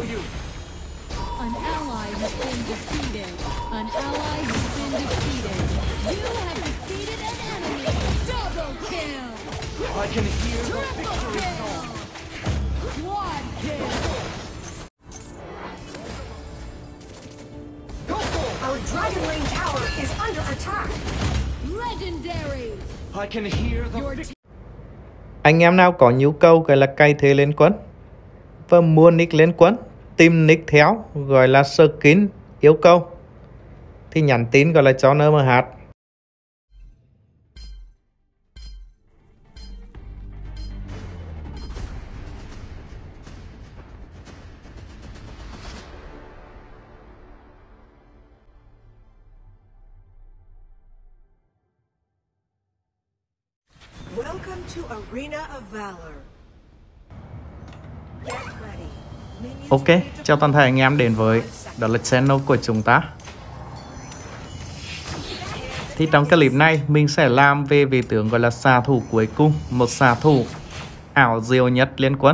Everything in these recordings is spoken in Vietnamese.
An ally has been defeated. An ally has been defeated. You have defeated an enemy. Double kill. I can hear the Triple victory kill. song. Quad kill. Our Dragon Lane tower is under attack. Legendary. I can hear the Your victory. Anh em nào có nhu cầu gọi là cày thuê lên quân và mua nick lên quân, tìm nick theo gọi là skin yêu cầu thì nhắn tin gọi là cho NMH. Welcome to Arena of Valor. Get ready. Minions Ok, ready to chào toàn thể anh em đến với đó là channel của chúng ta. Thì trong clip này mình sẽ làm về vị tướng gọi là xạ thủ cuối cùng, một xạ thủ ảo diệu nhất liên quân.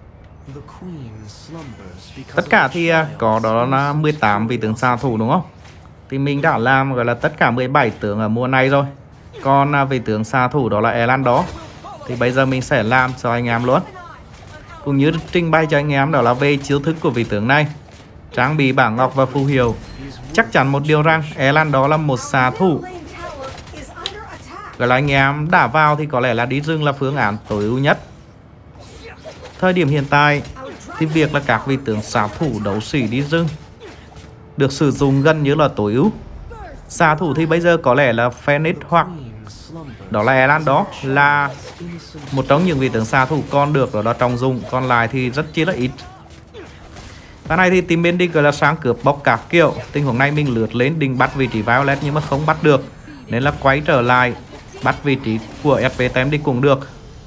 Tất cả thì có đó là 18 vị tướng xạ thủ đúng không? Thì mình đã làm gọi là tất cả 17 tướng ở mùa này rồi. Còn vị tướng xạ thủ đó là Elan đó. Thì bây giờ mình sẽ làm cho anh em luôn. Cũng như trình bày cho anh em đó là về chiêu thức của vị tướng này, trang bị bảng ngọc và phù hiệu. Chắc chắn một điều rằng Elan đó là một xạ thủ Lane tower is under attack. gọi là anh em đã vào thì có lẽ là đi rừng là phương án tối ưu nhất. Thời điểm hiện tại thì việc là các vị tướng xạ thủ đấu sĩ đi rừng được sử dụng gần như là tối ưu. Xạ thủ thì bây giờ có lẽ là Phoenix hoặc đó là Elan đó là một trong những vị tướng xạ thủ còn được đó là trọng dụng, còn lại thì rất chi là ít. Cái này thì team bên đi gọi là sáng cướp bóc các kiểu. Tình huống này mình lướt lên định bắt vị trí Violet nhưng mà không bắt được, nên là quay trở lại bắt vị trí của FP Tem đi cũng được.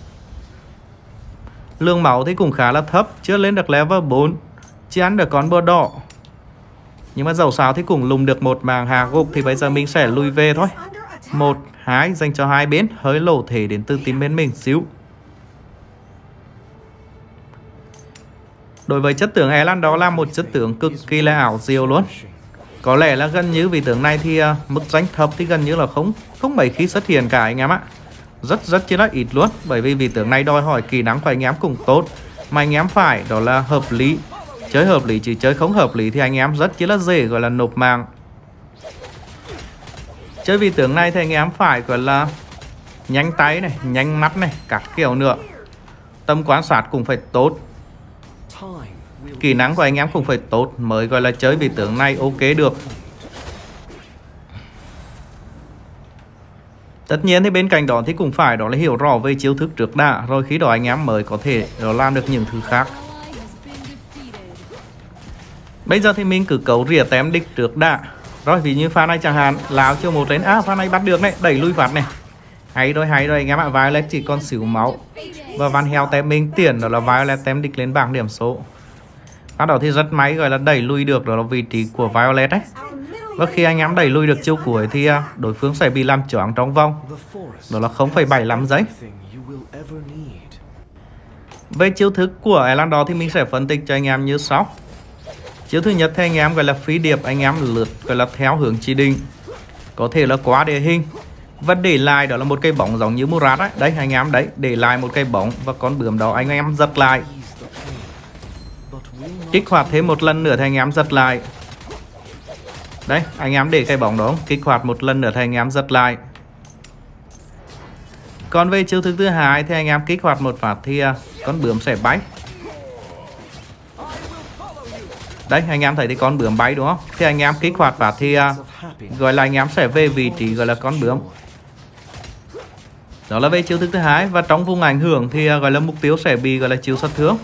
Lượng máu thì cũng khá là thấp, chưa lên được level 4, chỉ ăn được con bơ đỏ. Nhưng mà dầu sao thì cũng lùng được một màng hạ gục. Thì bây giờ mình sẽ lùi về thôi. 1, 2 dành cho hai bên, hơi lỗ thể đến từ team bên mình xíu. Đối với chất tướng Elan đó là một chất tướng cực kỳ là ảo diệu luôn. Có lẽ là gần như vị tướng này thì mức rank thấp thì gần như là không mấy khi xuất hiện cả anh em ạ. Rất chi là ít luôn. Bởi vì vị tướng này đòi hỏi kỹ năng của anh em cũng tốt, mà anh em phải đó là hợp lý. Chơi hợp lý, chứ chơi không hợp lý thì anh em rất chi là dễ gọi là nộp mạng. Chơi vị tướng này thì anh em phải gọi là nhanh tay này, nhanh mắt này, các kiểu nữa. Tầm quan sát cũng phải tốt, kỹ năng của anh em cũng phải tốt mới gọi là chơi vị tướng này ok được. Tất nhiên thì bên cạnh đó thì cũng phải đó là hiểu rõ về chiêu thức trước đã, rồi khi đó anh em mới có thể đó làm được những thứ khác. Bây giờ thì mình cứ cấu rỉa tém địch trước đã. Rồi ví như pha này chẳng hạn, lao chiêu một đến pha này bắt được này, đẩy lui vặt này. Hay rồi anh em ạ. Violet chỉ còn xỉu máu và Van Hell tem mình tiền đó là Violet tem địch lên bảng điểm số. Bắt đầu thì rất may gọi là đẩy lui được đó là vị trí của Violet đấy. Và khi anh em đẩy lui được chiêu cuối thì đối phương sẽ bị làm choáng trong vòng đó là 0,75 giây. Về chiêu thức của Elan đó thì mình sẽ phân tích cho anh em như sau. Chiêu thứ nhất thì anh em gọi là phi điệp, anh em lướt gọi là theo hướng chỉ định, có thể là quá địa hình và để lại đó là một cây bóng giống như Murat ấy. Đấy anh em đấy, để lại một cây bóng và con bướm đó anh em giật lại. Kích hoạt thêm một lần nữa thì anh em giật lại. Đấy, anh em để cây bóng đó, kích hoạt một lần nữa thì anh em giật lại. Còn về chiêu thức thứ hai thì anh em kích hoạt một phát thì con bướm sẽ bay. Đấy, anh em thấy thì con bướm bay đúng không? Thì anh em kích hoạt phát thì gọi là anh em sẽ về vị trí gọi là con bướm. Đó là về chiêu thức thứ hai. Và trong vùng ảnh hưởng thì gọi là mục tiêu sẽ bị gọi là chịu sát thương.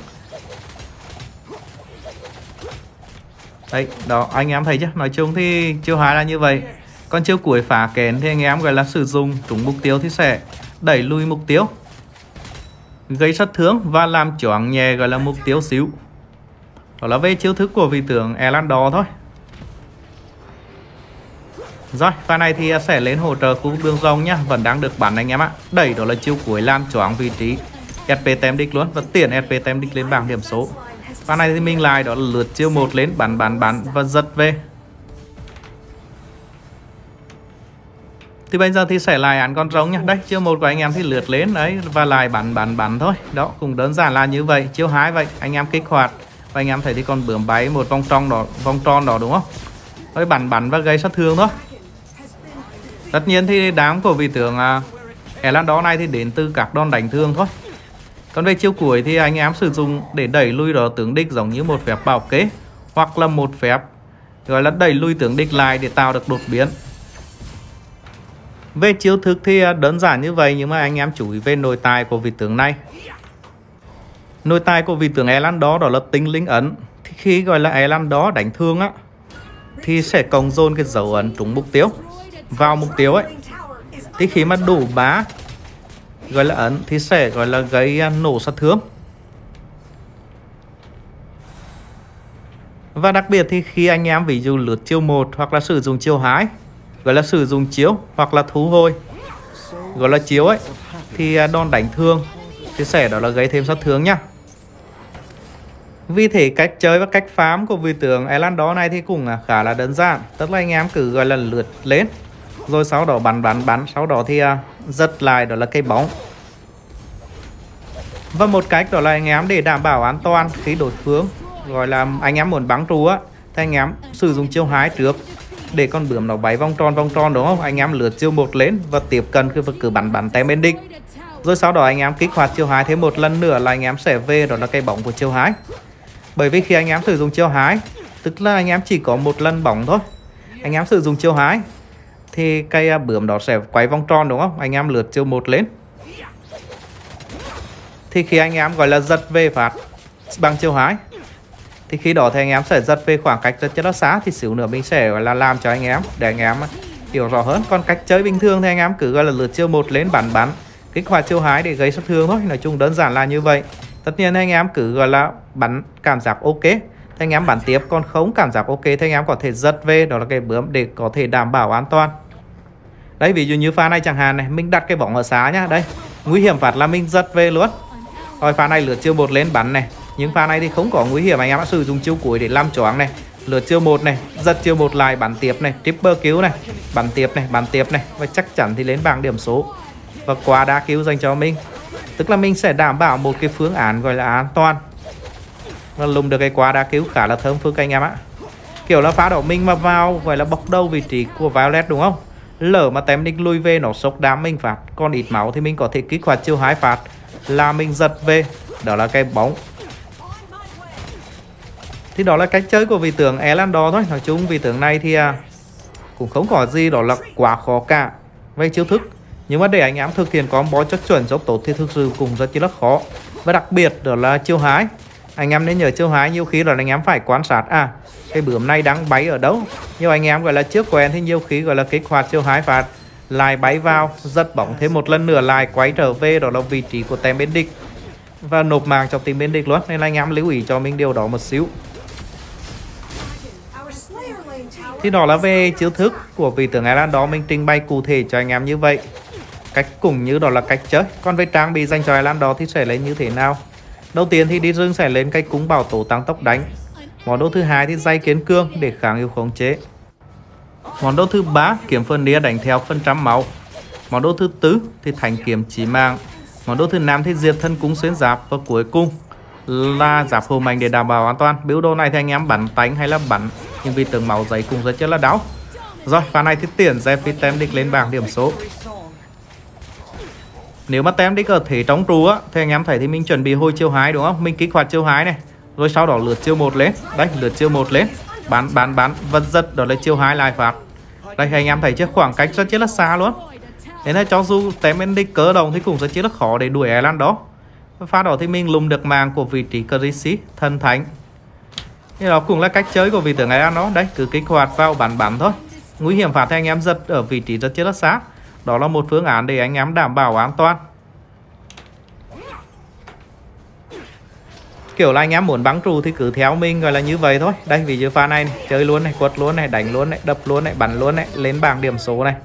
Đấy, đó anh em thấy chứ. Nói chung thì chiêu 2 là như vậy. Còn chiêu cuối phá kén thì anh em gọi là sử dụng trúng mục tiêu thì sẽ đẩy lùi mục tiêu, gây sát thương và làm choáng nhẹ gọi là mục tiêu xíu. Đó là về chiêu thức của vị tướng Elan đó thôi. Rồi, pha này thì sẽ lên hỗ trợ khu vực đường rồng nhá, vẫn đang được bắn anh em ạ. Đẩy đó là chiêu cuối làm choáng vị trí SP tem địch luôn và tiền SP tem địch lên bảng điểm số. Pha này thì mình lại đó là lượt chiêu 1 lên bắn và giật về. Thì bây giờ thì sẽ lại án con rồng nha. Đây, chiêu 1 của anh em thì lượt lên đấy và lại bắn thôi. Đó, cũng đơn giản là như vậy. Chiêu 2 vậy, anh em kích hoạt và anh em thấy thì con bướm bay một vòng tròn đó đúng không? Thôi bắn và gây sát thương thôi. Tất nhiên thì đám của vị tướng Elandor này thì đến từ các đòn đánh thương thôi. Còn về chiêu cuối thì anh em sử dụng để đẩy lui đó tướng địch giống như một phép bảo kế hoặc là một phép gọi là đẩy lui tướng địch lại để tạo được đột biến. Về chiêu thức thì đơn giản như vậy, nhưng mà anh em chú ý về nội tài của vị tướng này. Nội tài của vị tướng Elandor đó là tinh linh ấn. Thì khi gọi là Elandor đánh thương á thì sẽ cộng dồn cái dấu ấn trúng mục tiêu vào mục tiêu ấy. Thì khi mà đủ 3 gọi là ấn thì sẽ gọi là gây nổ sát thương. Và đặc biệt thì khi anh em ví dụ lướt chiêu 1 hoặc là sử dụng chiêu 2, gọi là sử dụng chiếu hoặc là thu hồi gọi là chiếu ấy, thì đòn đánh thương thì sẽ đó là gây thêm sát thương nhá. Vì thế cách chơi và cách farm của vị tướng Elandor này thì cũng khá là đơn giản. Tức là anh em cứ gọi là lướt lên rồi sau đó bắn, sau đó thì giật lại đó là cây bóng. Và một cách đó là anh em để đảm bảo an toàn khi đối phương gọi là anh em muốn bắn trù á thì anh em sử dụng chiêu 2 trước để con bướm nó bay vòng tròn đúng không? Anh em lướt chiêu 1 lên và tiếp cận cứ bắn tem bên địch. Rồi sau đó anh em kích hoạt chiêu 2 thêm một lần nữa là anh em sẽ về đó là cây bóng của chiêu 2. Bởi vì khi anh em sử dụng chiêu 2 tức là anh em chỉ có một lần bóng thôi. Anh em sử dụng chiêu 2 thì cây bướm đó sẽ quay vòng tròn đúng không? Anh em lướt chiêu 1 lên. Thì khi anh em gọi là giật về phạt bằng chiêu 2 thì khi đó thì anh em sẽ giật về khoảng cách rất là xa. Thì xíu nữa mình sẽ gọi là làm cho anh em để anh em hiểu rõ hơn. Còn cách chơi bình thường thì anh em cứ gọi là lượt chiêu 1 lên bắn kích hoạt chiêu 2 để gây sát thương thôi. Nói chung đơn giản là như vậy. Tất nhiên anh em cứ gọi là bắn cảm giác ok thì anh em bắn tiếp, còn không cảm giác ok thì anh em có thể giật về đó là cái bướm để có thể đảm bảo an toàn. Đấy, ví dụ như pha này chẳng hạn này, mình đặt cái bóng ở xá nhá. Đây, nguy hiểm phạt là mình giật về luôn. Rồi pha này lượt chiêu 1 lên bắn này. Nhưng pha này thì không có nguy hiểm, anh em đã sử dụng chiêu cuối để làm choáng này. Lượt chiêu 1 này, giật chiêu 1 lại bắn tiếp này, triple kill này, bắn tiếp này và chắc chắn thì lên bảng điểm số và quá đa kill dành cho mình. Tức là mình sẽ đảm bảo một cái phương án gọi là an toàn và lùng được cái quá đa kill khá là thơm phức anh em ạ. Kiểu là pha đó mình mà vào gọi là bọc đầu vị trí của Violet đúng không? Lỡ mà tem địch lui về nó sốc đám mình phạt, còn ít máu thì mình có thể kích hoạt chiêu 2 phạt là mình giật về đó là cái bóng. Thì đó là cách chơi của vị tướng Elandor thôi. Nói chung vị tướng này thì cũng không có gì đó là quá khó cả về chiêu thức. Nhưng mà để anh em thực hiện combo chắc chuẩn dốc tốt thì thực sự cũng rất là khó. Và đặc biệt đó là chiêu 2. Anh em nên nhớ chiêu 2 nhiều khi là anh em phải quan sát cái bướm này đang bay ở đâu. Nhiều anh em gọi là trước quen thì nhiều khi gọi là kích hoạt chiêu 2 phạt lại bay vào, giật bóng thêm một lần nữa lại quay trở về đó là vị trí của tem bên địch và nộp mạng cho team bên địch luôn. Nên là anh em lưu ý cho mình điều đó một xíu. Thì đó là về chiêu thức của vị tướng Elandor, mình trình bày cụ thể cho anh em như vậy. Cách cũng như đó là cách chơi. Còn về trang bị dành cho Elandor thì sẽ lên như thế nào? Đầu tiên thì đi rừng sẽ lên cây cúng bảo tố tăng tốc đánh. Món đồ thứ hai thì dây kiến cương để kháng hiệu khống chế. Món đồ thứ ba kiếm phân nia đánh theo phần trăm máu. Món đồ thứ tư thì thành kiếm chí mạng. Món đồ thứ năm thì diệt thân cúng xuyên giáp. Và cuối cùng là giáp hồ mạnh để đảm bảo an toàn. Build đồ này thì anh em bắn tánh hay là bắn nhưng vì tướng máu giấy cũng rất là đau. Rồi pha này thì tiền dẹp vì tem địch lên bảng điểm số. Nếu mà tem địch ở thế trong trù á thì anh em thấy thì mình chuẩn bị hồi chiêu 2 đúng không? Mình kích hoạt chiêu 2 này, rồi sau đó lượt chiêu 1 lên. Đấy, lượt chiêu 1 lên, bắn vật giật đó là chiêu 2 lại phạt. Đây anh em thấy chứ khoảng cách rất là xa luôn. Thế nên cho dù tem bên địch cỡ đồng thì cũng rất là khó để đuổi Elandor. Pha đó thì mình lùm được màng của vị trí Crisi thần thánh. Thì đó cũng là cách chơi của vị tướng Elandor. Đấy, cứ kích hoạt vào bắn thôi. Nguy hiểm phạt thì anh em giật ở vị trí rất là xa. Đó là một phương án để anh em đảm bảo an toàn. Kiểu là anh em muốn bắn trù thì cứ theo mình gọi là như vậy thôi. Đây ví dụ pha này, chơi luôn này, quật luôn này, đánh luôn này, đập luôn này, bắn luôn này, lên bảng điểm số này.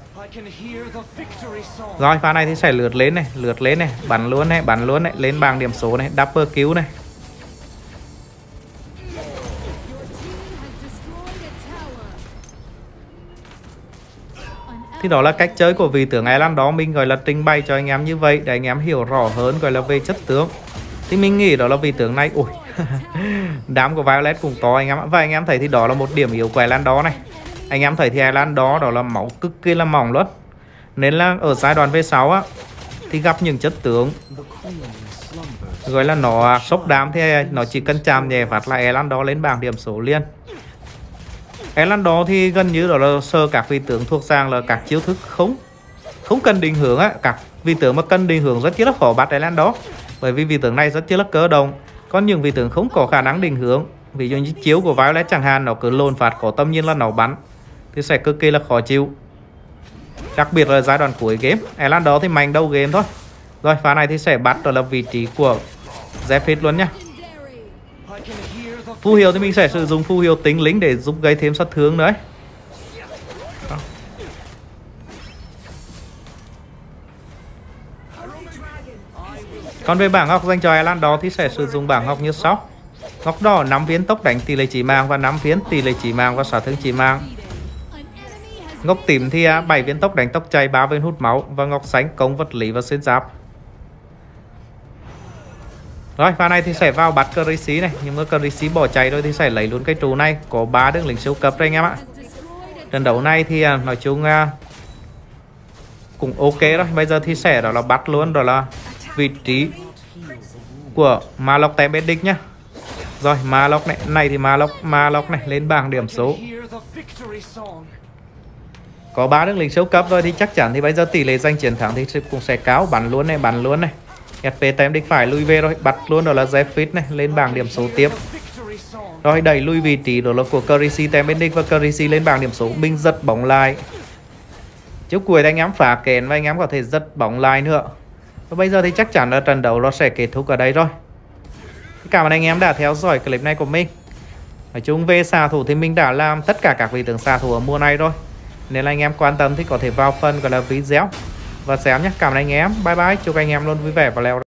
Rồi pha này thì sẽ lượt lên này, bắn luôn này, lên bảng điểm số này, double kill này. Thì đó là cách chơi của vị tướng Island đó, mình gọi là trình bày cho anh em như vậy để anh em hiểu rõ hơn gọi là về chất tướng. Thì mình nghĩ đó là vị tướng này, ui đám của Violet cũng to anh em ạ. Và anh em thấy thì đó là một điểm yếu của Island đó này. Anh em thấy thì Island đó là máu cực kỳ là mỏng luôn. Nên là ở giai đoạn V6 á thì gặp những chất tướng gọi là nó sốc đám thì nó chỉ cần chạm nhẹ phát là Island đó lên bảng điểm số liền. Island đó thì gần như đó là sơ các vị tướng thuộc dạng là các chiêu thức không cần định hướng á. Các vị tướng mà cần định hướng rất là khó bắt Island đó, bởi vì vị tướng này rất là cơ động. Còn những vị tướng không có khả năng định hướng, ví dụ như chiếu của Violet chẳng hạn, nó cứ lồn phạt có tâm nhiên là nó bắn thì sẽ cực kỳ là khó chịu, đặc biệt là giai đoạn cuối game. Island đó thì mạnh đầu game thôi. Rồi pha này thì sẽ bắt đó là vị trí của Zephyr luôn nhá. I can hear the Phù hiệu thì mình sẽ sử dụng phù hiệu tính lính để giúp gây thêm sát thương đấy. Đó. Còn về bảng ngọc dành cho Island đó thì sẽ sử dụng bảng ngọc như sau. Ngọc đỏ 5 viên tốc đánh tỷ lệ chỉ mạng và 5 viên tỷ lệ chỉ mạng và sát thương chỉ mạng. Ngọc tím thì 7 viên tốc đánh tốc chạy, 3 viên hút máu, và ngọc xanh công vật lý và xuyên giáp. Rồi pha này thì sẽ vào bắt Khaleesi này, nhưng mà Khaleesi bỏ chạy rồi thì sẽ lấy luôn cái trụ này, có 3 đường lính siêu cấp đây anh em ạ. Trận đấu này thì nói chung cũng ok rồi. Bây giờ thì sẽ đó là bắt luôn đó là vị trí của Malok Tembedic nhá. Rồi Malok này thì Malok này lên bảng điểm số. hear the victory song. Có 3 đường lính siêu cấp rồi thì chắc chắn thì bây giờ tỷ lệ giành chiến thắng thì cũng sẽ cao. Bắn luôn này. SP Tembedic phải lui về rồi, bắt luôn đó là Zephyr này lên bảng điểm số tiếp. Victory song. Rồi đẩy lui vị trí đó là của Khaleesi Tembedic và Khaleesi lên bảng điểm số. Mình giật bóng lại. Trước cuối thì anh em phá kén và anh em có thể giật bóng lại nữa. Và bây giờ thì chắc chắn là trận đấu nó sẽ kết thúc ở đây rồi. Cảm ơn anh em đã theo dõi clip này của mình. Nói chung về xạ thủ thì mình đã làm tất cả các vị tướng xạ thủ ở mùa này rồi. Nếu là anh em quan tâm thì có thể vào phần gọi là video và xem nhé. Cảm ơn anh em. Bye bye. Chúc anh em luôn vui vẻ và leo